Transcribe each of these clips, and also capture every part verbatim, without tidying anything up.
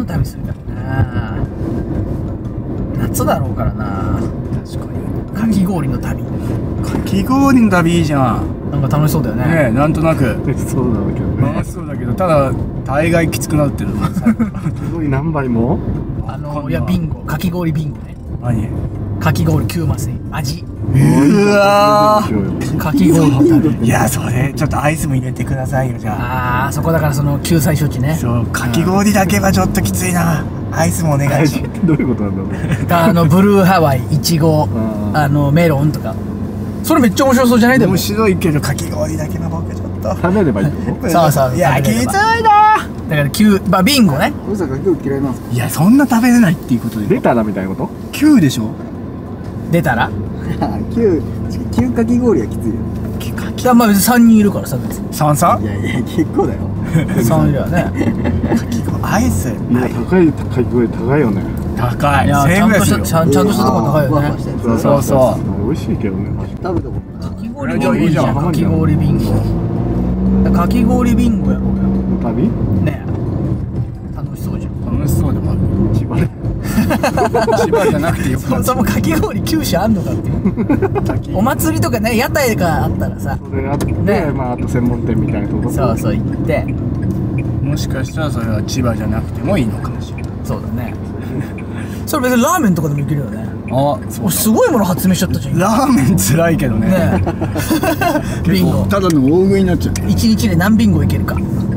旅するからな。夏だろうからな。 確かに。 かき氷の旅。 かき氷の旅いいじゃん。 なんか楽しそうだよね。 ねえ、なんとなくそうなんだけどね。 楽しそうだけど、ただ大概きつくなってる。 すごい何杯も。 あのいやビンゴ、かき氷ビンゴね。 何？ かき氷きゅうマス味。 うわー。 かき氷の旅。 いや、それちょっとアイスも入れてくださいよ、じゃあ。 ああ、そこだからその救済処置ね。 そう、かき氷だけはちょっときついな。アイスもお願いします。 どういうことなんだろうね。 あのブルーハワイ、いちご、あのメロンとか。それめっちゃ面白そうじゃないでも。 面白いけどかき氷だけは僕ちょっと。 食べればいいってこと？ そうそう。 いや、きついな。 だからきゅう、まあビンゴね。 おじさんかき氷嫌いなんですか？ いや、そんな食べれないっていうことで。 出たらみたいなこと？ きゅうでしょ。 出たら？ きゅう、きゅうかき氷はきついよ。 いやまあ別にさんにんいるからさ別に。 さんさ？ いやいや結構だよ。 さんいるよね。 かき氷アイス。 いや高いかき氷高いよね。 高い。 いやちゃんとしたちゃんちゃんとしたとこ高いよね。 そうそうそう。 美味しいけどね。食べたことない。 かき氷ビンゴいいじゃん。かき氷ビンゴ。かき氷ビンゴやろうよ。 旅？ ねえ。楽しそうじゃん。 楽しそうでもある。 千葉で。 千葉じゃなくてよ。 そもそもかき氷きゅう種あんのかっていう。お祭りとかね屋台があったらさ。 それあって、 ねまああと専門店みたいなところ。 そうそう行って。 もしかしたらそれは千葉じゃなくてもいいのかもしれない。 そうだね。それ別にラーメンとかでもいけるよね。 あ、 おすごいもの発明しちゃったじゃん。 ラーメン辛いけどね。 ねえ。ビンゴ。 ただの大食いになっちゃう。 一日で何ビンゴいけるか。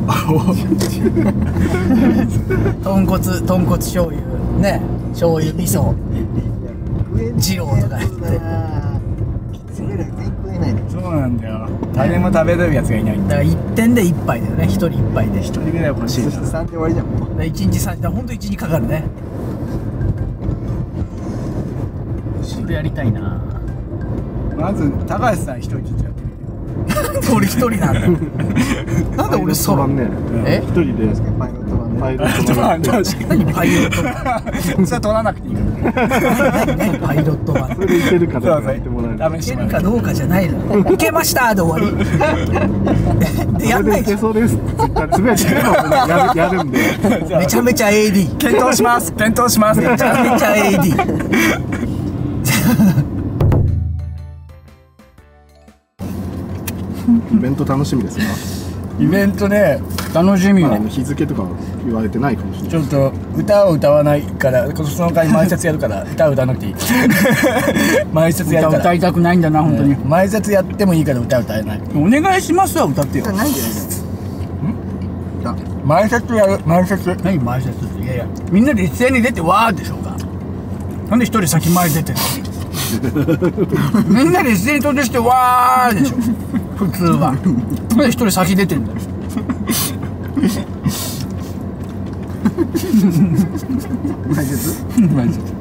豚骨豚骨醤油ね、醤油味噌二郎とか言って。 そうなんだよ。誰も食べれるやつがいないんだ。 だから一点で一杯だよね。一人一杯で。 一人ぐらい欲しいな。 三で終わりじゃんもう。 一日三、だから本当一日かかるね。それやりたいな。 まず高橋さん一人ずつやってみて。 俺一人なんだ。なんで俺ソロ？ ね。 え？ 一人でパイロット版。パイロット版。 何パイロット版？ それ取らなくていいから。 何何パイロット版？ それでいけるかどうかやってもらえる。 いけるかどうかじゃないの。いけましたで終わり。でやんないじゃん。 いけそうです。つぶやいてやるやるんで。 めちゃめちゃ エーディー。 検討します。検討します。 めちゃめちゃ エーディー。 イベント楽しみですか？ イベントね、楽しみよ。 日付とか言われてないかもしれない。 ちょっと歌を歌わないからその代わり前説やるから歌を歌わなくていい。前説やるから歌いたくないんだな本当に。 前説やってもいいから歌歌えない。お願いしますわ、歌ってよ。 ないんじゃないの？ 前説やる。前説。 何前説って。いやいやみんなで一斉に出てわーでしょうか。なんで一人先前出てるの？みんなで一斉に登場してわーでしょ普通は。なんで一人先出てるんだよ。 前説？ 前説。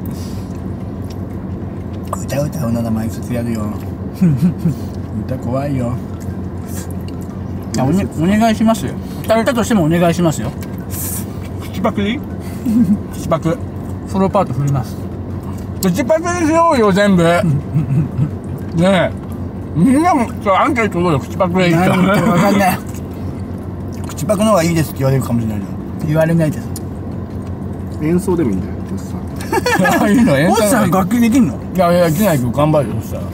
歌歌うなら前説やるよ。歌怖いよ。 お, ね、お願いしますよ。歌れたとしてもお願いしますよ。 口パクでいい？口パク。 ソロパート振ります。 口パクにしようよ全部。ねえ。みんなもそうアンケート取ろうよ。口パクでいいか。 何言ってるか分かんない。 口パクの方がいいですって言われるかもしれないよ。 言われないです。 演奏でもいいんだよ、トシさん。 いいの？ おっさん楽器できんの？ いやいやできないけど頑張るよそしたら。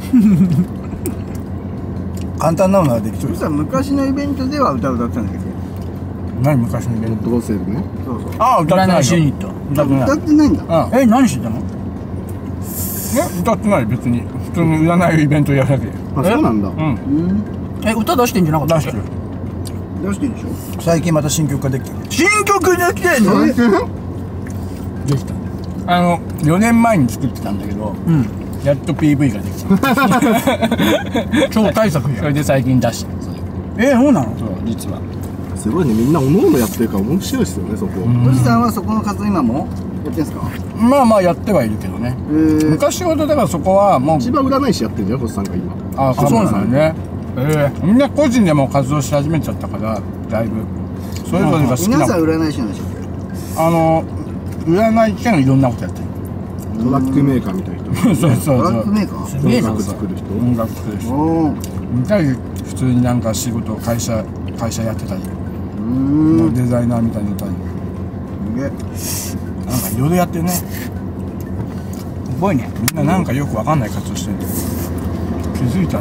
簡単なのはできそうです。 昔のイベントでは歌歌ってたんだけど。 何昔のイベント？ どうせね。そうそう。 ああ歌ってないよ。 占いユニット。 歌ってない。 歌ってないんだ。 うん。 え何してたの？ え歌ってない別に普通に占いイベントやるだけで。 あ、そうなんだ。 うん。 うん。 え歌出してんじゃなかったっけ？ 出してる。 出してるでしょ。 最近また新曲ができてる。 新曲できてんの？ できた。あのよねんまえに作ってたんだけど、 うん。 やっと ピーブイ ができた。 超大作じゃん。 それで最近出した。 えそうなの？ そう実は。 すごいね、みんなおのおのやってるから面白いですよね、そこ。 んおじさんはそこの活動今もやってんすか？ まあまあやってはいるけどね。 えー、 昔ほどだからそこはもう。 千葉占い師やってるんだよ、星さんが今。 ああそうなんだよね。ええみんな個人でも活動し始めちゃったからだいぶそれぞれが好きな。 皆さん占い師なんでしょ？ あの占い系のいろんなことやってる。 トラックメーカーみたいな人。 そうそうそう。 トラックメーカー？ すげえじゃん。 音楽作る人。 音楽作る人。 おー。 みたいに普通になんか仕事会社会社やってたり、 うーん。 デザイナーみたいにいたり。 えげえ。 なんかいろいろやってるね。すごいね。みんななんかよくわかんない活動してる。気づいたら。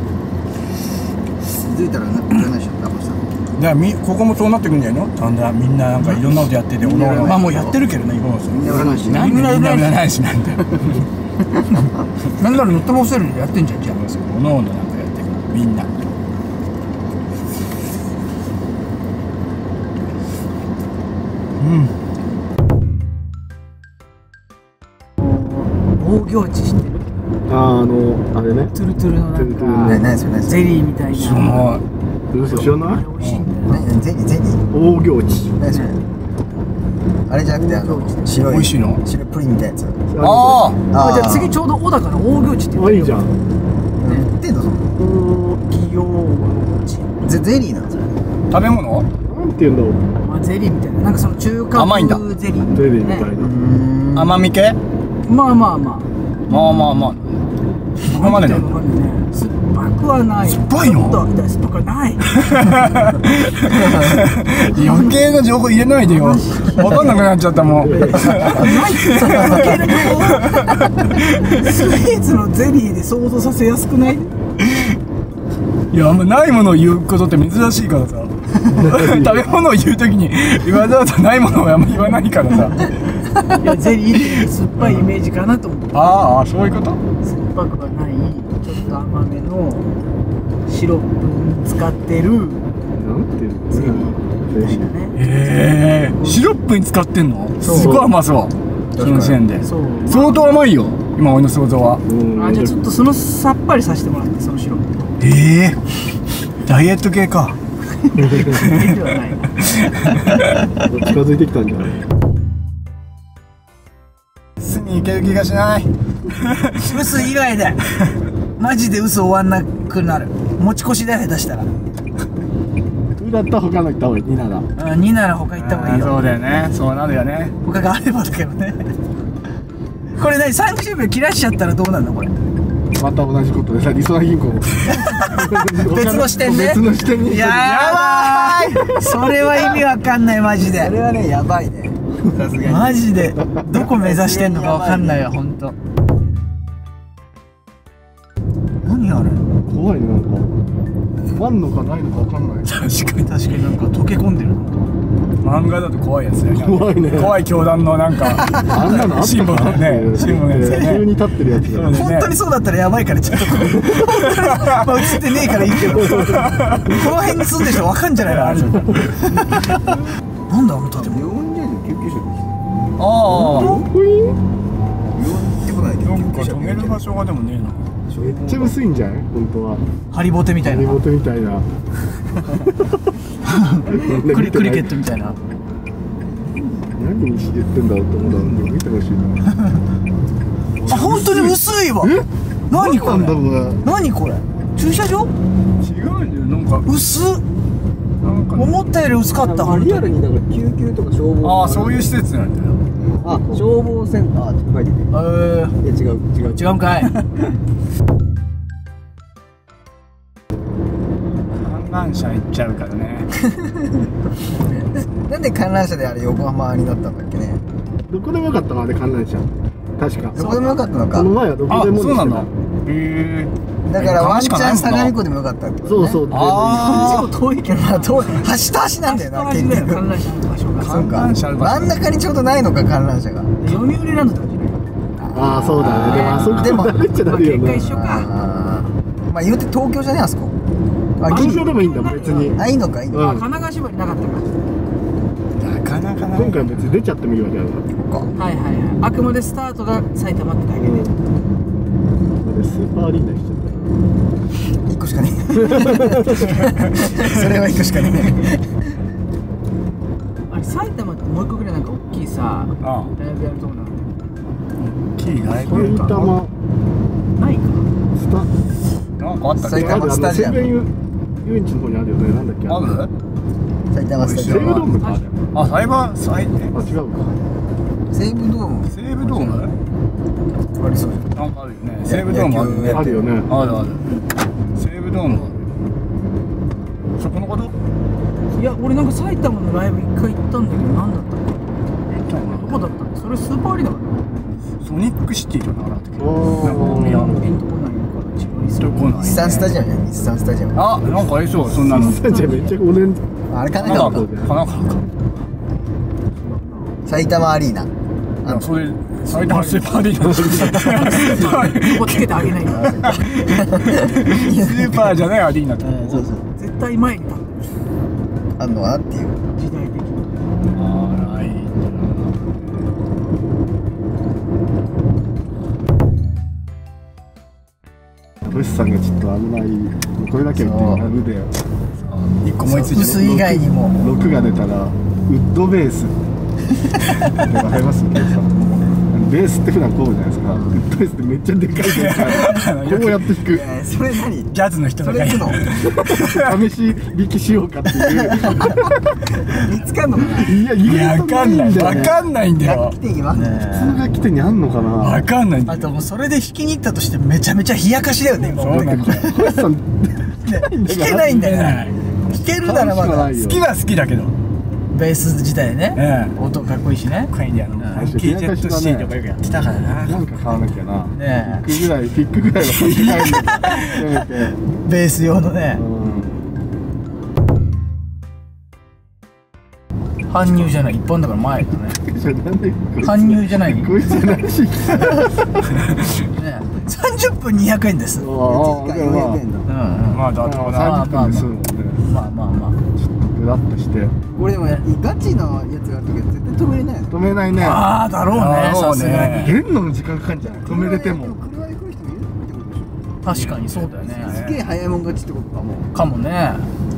気づいたらなくならないでしょ、タコさん。 じゃあみここもそうなってくんじゃないの？だんだんみんななんかいろんなことやってて、おのおの。 まあもうやってるけどね、今。 みんな占い師。 なんでみんな占い師なんだよ。 なんならノットモセルでやってんじゃん、じゃあ。 おのおのなんかやってるみんな。うん。 防御地知ってる？ あー、あの、あれね。 トゥルトゥルのなんトゥルトゥルかね、何それ、何そゼれ。 リーみたいすごな。 い。 嘘知らない？ あれ美味しいんだよね。 何、ゼニー、ゼニー。大行地。何それ。あれじゃなくて、あの、白い。 美味しいの？ 白いプリンみたいなやつ。 ああ、じゃあ次ちょうど小高の大行地って言あ、いいじゃん。 ん。 売ってんのその。 大行地。 ゼ、ゼリーなのそれ。 あ、食べ物？ なんて言うんだろう。 まあゼリーみたいな。なんかその中華甘いんだ風ゼリーみゼたいなね。 リーみたいな。 うん甘み系？ まあまあまあ。 まあまあまあ。今までの。 わかんないね。酸っぱくはない。 酸っぱいの？ ちょっと酸っぱくはない。 余計な情報入れないでよ。わかんなくなっちゃったもん。 ないってそんな余計な情報。スイーツのゼリーで想像させやすくない？ いや、あんまないものを言うことって珍しいからさ。食べ物を言うときにわざわざないものをあんま言わないからさ。 いやゼリーって酸っぱいイメージかなと思って。 ああ、そういうこと？ 酸っぱくはないちょっと甘めのシロップに使ってるなんていうの？ ゼリーみたいなね。 へえ。シロップに使ってんの？ そうすごい甘そう。新鮮で。 そう。 相当甘いよ。今俺の想像は。 うん。 あ、じゃあちょっとそのさっぱりさせてもらってそのシロップ。 ええ。ダイエット系か。 ではないな。 近づいてきたんじゃない？ 巣に行ける気がしない。 嘘以外でマジで嘘終わんなくなる。持ち越しだよ、下手したら。 うだったら他の行った方がいい。になら。 になら他行った方がいいよ。 そうだよね。そうなるよね。 他があればだけどね。これ何さんじゅうびょう切らしちゃったらどうなるのこれ。 また同じことでさ、りそな銀行も別の視点ね。 別の視点に。 やばい。それは意味わかんないマジで。 それはね、やばいね。さすがに。 マジでどこ目指してんのかわかんないわ、ほんと。何あれ。 怖いね、なんか。あんのかないのかわかんない。 確かに。 確かになんか溶け込んでる。 漫画だと怖いやつだよね。 怖いね。 怖い教団のなんかあんなのあったシンボルだね。シンボルのやつだね。 急に立ってるやつだよね。 本当にそうだったらやばいからちょっとこうまあ映ってねえからいいけど、この辺に住んでる人わかんじゃないのあれ。なんだあの建物。 よんじゅうの救急車ああ。 かっこいい。よんってこない救なんか急車止める場所がでもねえな。 めっちゃ薄いんじゃない本当は。 ハリボテみたいな。 ハリボテみたいな。 クリクリケットみたいな。 何に言ってんだろうと思ったので見てほしいな。 あ、本当に薄いわ。 え？ 何これなんだろうね。 何これ駐車場違うんだよ。なんか薄っ。 なんか思ったより薄かった。本当リアルになんか救急とか消防ああ、そういう施設なんだよ。 あ消防センターって書いてて、 えー、 いや違う違う違うんかい。 観覧車行っちゃうからね。 なんで観覧車であれ横浜になったんだっけね。どこでもよかったのあれ観覧車。確か。どこでもよかったのか。この前はどこあ、 でもそうなんだ。 へへえ。 だからワンチャン相模湖湖でもよかったってことね。そうそう。 あちょっと遠いけどな。遠い。端と端なんだよな。結局。 観覧車の場所が。 そうか。 観覧車ある場所真ん中にちょうどないのか観覧車が。 読売ランドとかじゃない？ ああそうだね。でもあそこでも慣れちゃダメよな。 まあ結果一緒か。 あーまあ言うて東京じゃねあそこ。あギリ東京でもいいんだ別に。あいいのかいいのか。 あ、神奈川縛りなかったか。 なかなかな。 今回は別に出ちゃってもいいわけだから。 はいはいはい。あくまでスタートが埼玉ってだけで。 スーパーアリーナにしちゃった。一個しかねそれは一個しかねあれ埼玉ってもう一個ぐらいなんか大きいさ、 ああ、 ライブやるとこなの。 キーライブ埼玉ないか。 スタなんかあったっけ？ 埼玉スタジアム遊園地の方にあるよね。なんだっけある？ 埼玉スタジアム。西武ドームかあれ。 あ、サイバーサイあ違うか。西武ドーム。 西武ドーム？ ありそうじゃん。 なんかあるよね。西武ドームあるね。 あるよね。 あるある。西武ドームある。そこのこと？ いや、俺なんか埼玉のライブ一回行ったんだけど、何だったか。 どこだったの？それスーパーアリーナかな？ ソニックシティとかなかったっけど、 おーなんか大宮のどこないのかな？違いそう。 どこない日産スタジアムじゃん、日産スタジアム。 あ、なんかありそうそんなの。 じゃあめっちゃオレンジ。あれかなかなんかかなか埼玉アリーナ。 いやそれ埼玉スーパーアリーナここつけてあげないの？ スーパーじゃないアリーナってそうそう。 絶対前に立ってるあんのかなっていう。 時代的に。 あらいいトシさんがちょっと危ない。これだけは言ってダメだよ。 一個思いついて薄以外にもろくが出たらウッドベース。わかります？ケイさん。ベースって普段こうじゃないですか。ウッドベースってめっちゃでかいですからこうやって弾く。 えーそれ何ジャズの人がいるそれ行くの試し弾きしようかっていう。 見つかんのかないや、 いやわ意外とかんないだよねわかんないんだよ来ていきます普通楽器店にあんのかな。 わかんないんだよあともうそれで弾きに行ったとしてめちゃめちゃ冷やかしだよね今そうなんだよトシさん弾けないんだよね弾けるならまだないよ好きは好きだけどベース自体ねええ音かっこいいしねかっこいいんだよなキージェットシーとかよくやってたからななんか買わなきゃな。 ねピックぐらい、ピックぐらいは買いたいんだけど。 えベース用のね搬入じゃない一本だから前だねじゃあなんで搬入じゃないねこいつじゃないし。 さんじゅっぷんにひゃくえんですうんうんああ、 よんひゃくえんだまあ妥当だ三十分ですもんね。 まあまあまあぐらっとして。 俺でもガチのやつがあるときは絶対止めれないの止めないね。 ああだろうねだろうねさすがに出んのも時間かかんじゃない。止めれても。 車で来る人もいるってことでし確かにそうだよょすねげえ早いもん勝ちってことかもうかもね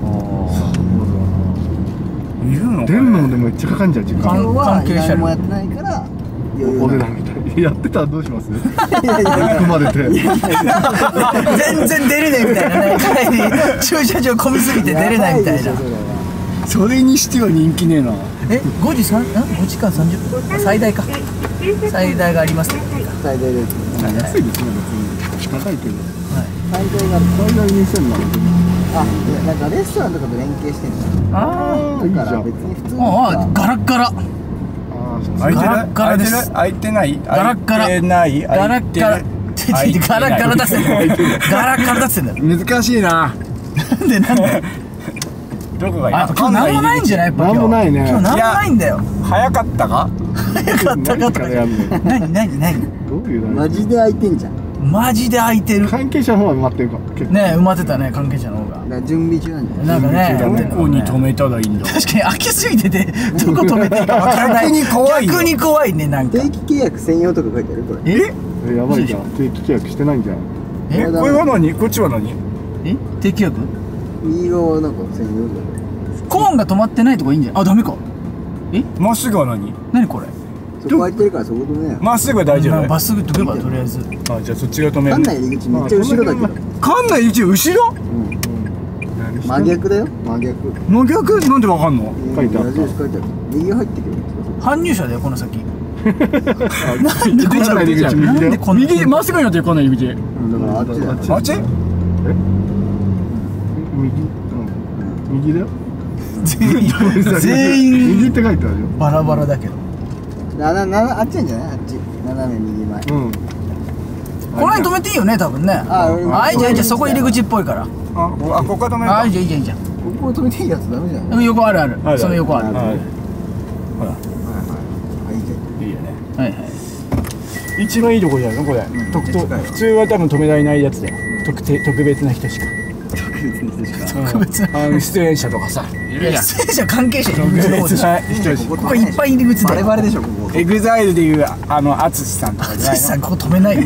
いるの出んのもでもめっちゃかかんじゃん時関間。 今日は関係者何もやってないから余裕お値な段みたいにやってたらどうします？ いやいや組まれて。 全然出れねえみたいなね帰り駐車場混みすぎて出れないみたいなそれにしては人気ねえなえごじさんごじかんさんじゅっぷん最大か最大がありますね最大です安いですね別に。高いけど。 最大がある最大にせんなの。 あいやなんかレストランとかと連携してんじゃんあああいいじゃんだから別。に普通にあああガラッガラああ開いてないガラッガラです開いてないガラッガラ開いてないガラッガラ開いてるガラッガラ出してんだよガラッガラ出してんだよ難しいななんでなんでどこがいいあ今日なんもないんじゃないやっぱ今日なんもないね今日なんもないんだよ早かったか早かったか何とかからやんの。 何何何どういうの。 マジで空いてんじゃんマジで空いてる関係者の方は埋まってるか結構。 ねえ埋まってたね関係者の方がだから準備中なんじゃないなんかね準備中だねどこに止めたらいいんだ確かに空きすぎててどこ止めていいかわからない逆に怖いよ逆に怖いねなんか定期契約専用とか書いてあるこれええやばいじゃん。定期契約してないんじゃん。 えこれは何こっちは何え定期予約右側はなんか専用だよコーンが止まってないとこいいんじゃんあダメかまっすぐは何何これそこ空いてるからそこ止めなよまっすぐは大丈夫まっすぐとけばとりあえずあじゃあそっちが止める館内入り口めっちゃ後ろだけど館内一応後ろ真逆だよ真逆真逆なんでわかんの書いてあった矢印書いてある右入ってくる搬入者だよこの先なんでこんな入り口右だよ。 なんでこんな右まっすぐになってるこんな入り口うんだからあっちだよあっち右、うん、右だよ。 全員全員右って書いてあるよ。 バラバラだけどなななあっちなんじゃないあっち斜め右前うん。 この辺止めていいよね多分ねあ俺もはいじゃあじゃあそこ入り口っぽいからあこあここは止めるかはいじゃあいいじゃんいいじゃんここを止めていいやつダメじゃんはい横あるあるあるその横あるはいははいはいいいじゃんいいよねいはい一番いいとこじゃないのこれん特近いよ普通は多分止められないやつだよ特定特別な人しか特別にしか特別なあの出演者とかさいいや出演者関係者入り口の方でしょ別な人しここいっぱい入り口だよバレバレでしょここエグザイルでいうあの淳さんとかじゃないの淳さんここ止めないよ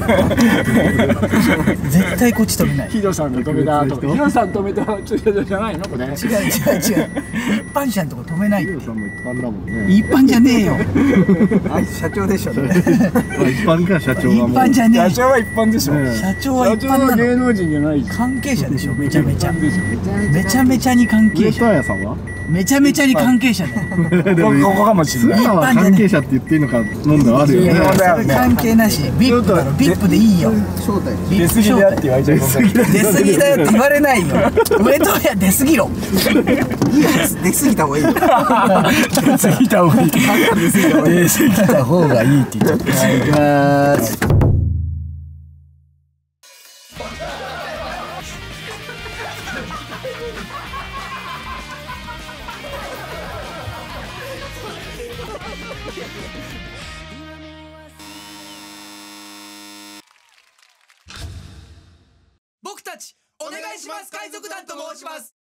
絶対こっち止めない違うヒロさんが止めたとかヒロさん止めた駐車場じゃないのこれ違う違う一般者のとこ止めないヒロさんも一般だもんね。 一般じゃねえよあいつ社長でしょまあ一般か社長は一もう。 般じゃねえ社長は一般でしょね社長は社長は一般なの芸能人じゃない関係者でしょめちゃめちゃでしょめちゃめちゃめちゃめちゃに関係者上戸彩さんは？ めちゃめちゃに関係者だよ。 でもここかもしれない。 今は関係者って言っていいのか問題あるよね。 問題あるね。 関係なし。ビップだろ。ビップでいいよ。 招待で出過ぎだって言われちゃう。 出過ぎだよって言われないよ。上戸や出過ぎろ。 いいやつ出過ぎた方がいいよ。 出過ぎた方がいい。出過ぎた方がいいって言っちゃった。 はい、行きまーす。 僕たちお願いします海賊団と申します。